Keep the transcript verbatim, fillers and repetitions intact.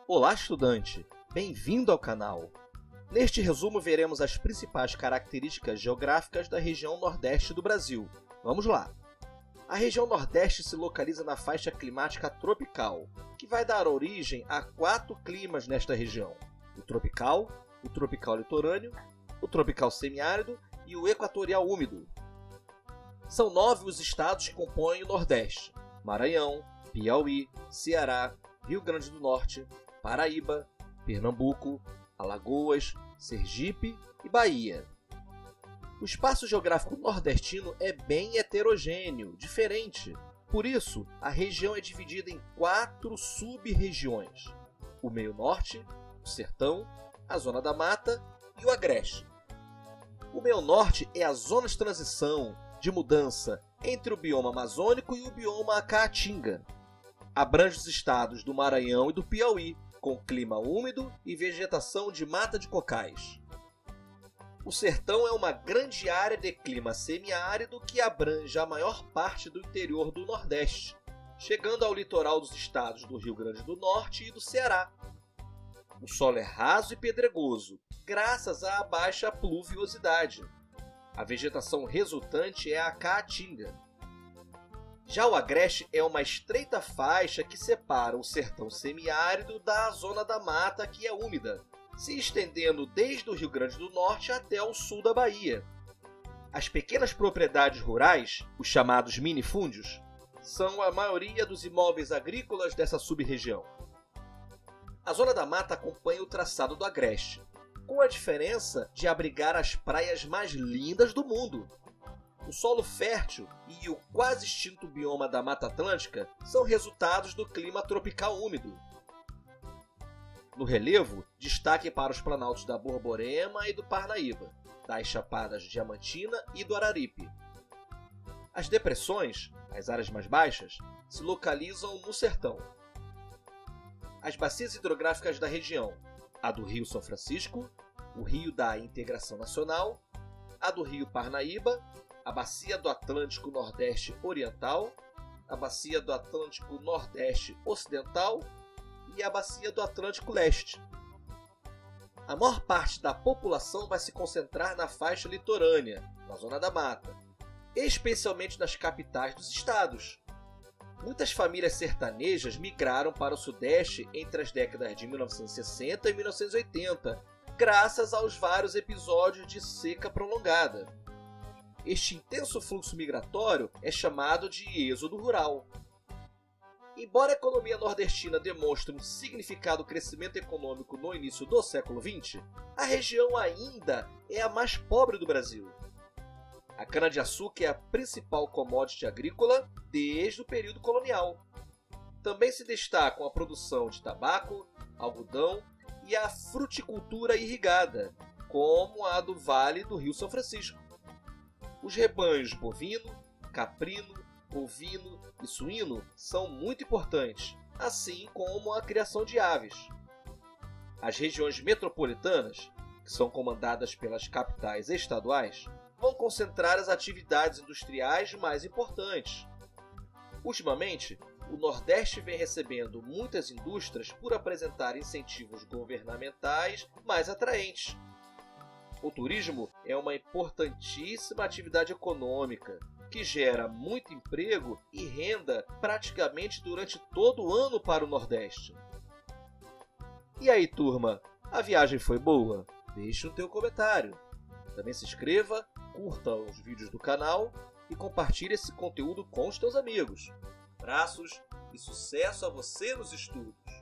Olá, estudante! Bem-vindo ao canal! Neste resumo veremos as principais características geográficas da região Nordeste do Brasil. Vamos lá! A região Nordeste se localiza na faixa climática tropical, que vai dar origem a quatro climas nesta região: o tropical, o tropical litorâneo, o tropical semiárido e o equatorial úmido. São nove os estados que compõem o Nordeste: Maranhão, Piauí, Ceará, Rio Grande do Norte, Paraíba, Pernambuco, Alagoas, Sergipe e Bahia. O espaço geográfico nordestino é bem heterogêneo, diferente. Por isso, a região é dividida em quatro sub-regiões: o meio-norte, o sertão, a zona da mata e o agreste. O meio-norte é a zona de transição, de mudança, entre o bioma amazônico e o bioma caatinga. Abrange os estados do Maranhão e do Piauí, com clima úmido e vegetação de mata de cocais. O sertão é uma grande área de clima semiárido que abrange a maior parte do interior do Nordeste, chegando ao litoral dos estados do Rio Grande do Norte e do Ceará. O solo é raso e pedregoso, graças à baixa pluviosidade. A vegetação resultante é a caatinga. Já o agreste é uma estreita faixa que separa o sertão semiárido da zona da mata, que é úmida, se estendendo desde o Rio Grande do Norte até o sul da Bahia. As pequenas propriedades rurais, os chamados minifúndios, são a maioria dos imóveis agrícolas dessa sub-região. A zona da mata acompanha o traçado do agreste, com a diferença de abrigar as praias mais lindas do mundo. O solo fértil e o quase extinto bioma da Mata Atlântica são resultados do clima tropical úmido. No relevo, destaque para os planaltos da Borborema e do Parnaíba, das Chapadas Diamantina e do Araripe. As depressões, as áreas mais baixas, se localizam no sertão. As bacias hidrográficas da região: a do Rio São Francisco, o Rio da Integração Nacional, a do Rio Parnaíba, a Bacia do Atlântico Nordeste Oriental, a Bacia do Atlântico Nordeste Ocidental e a Bacia do Atlântico Leste. A maior parte da população vai se concentrar na faixa litorânea, na zona da mata, especialmente nas capitais dos estados. Muitas famílias sertanejas migraram para o Sudeste entre as décadas de mil novecentos e sessenta e mil novecentos e oitenta, graças aos vários episódios de seca prolongada. Este intenso fluxo migratório é chamado de êxodo rural. Embora a economia nordestina demonstre um significado crescimento econômico no início do século vinte, a região ainda é a mais pobre do Brasil. A cana-de-açúcar é a principal commodity agrícola desde o período colonial. Também se destacam a produção de tabaco, algodão e a fruticultura irrigada, como a do Vale do Rio São Francisco. Os rebanhos bovino, caprino, ovino e suíno são muito importantes, assim como a criação de aves. As regiões metropolitanas, que são comandadas pelas capitais estaduais, vão concentrar as atividades industriais mais importantes. Ultimamente, o Nordeste vem recebendo muitas indústrias por apresentar incentivos governamentais mais atraentes. O turismo é uma importantíssima atividade econômica, que gera muito emprego e renda praticamente durante todo o ano para o Nordeste. E aí, turma, a viagem foi boa? Deixe o teu comentário. Também se inscreva, curta os vídeos do canal e compartilhe esse conteúdo com os teus amigos. Abraços e sucesso a você nos estudos!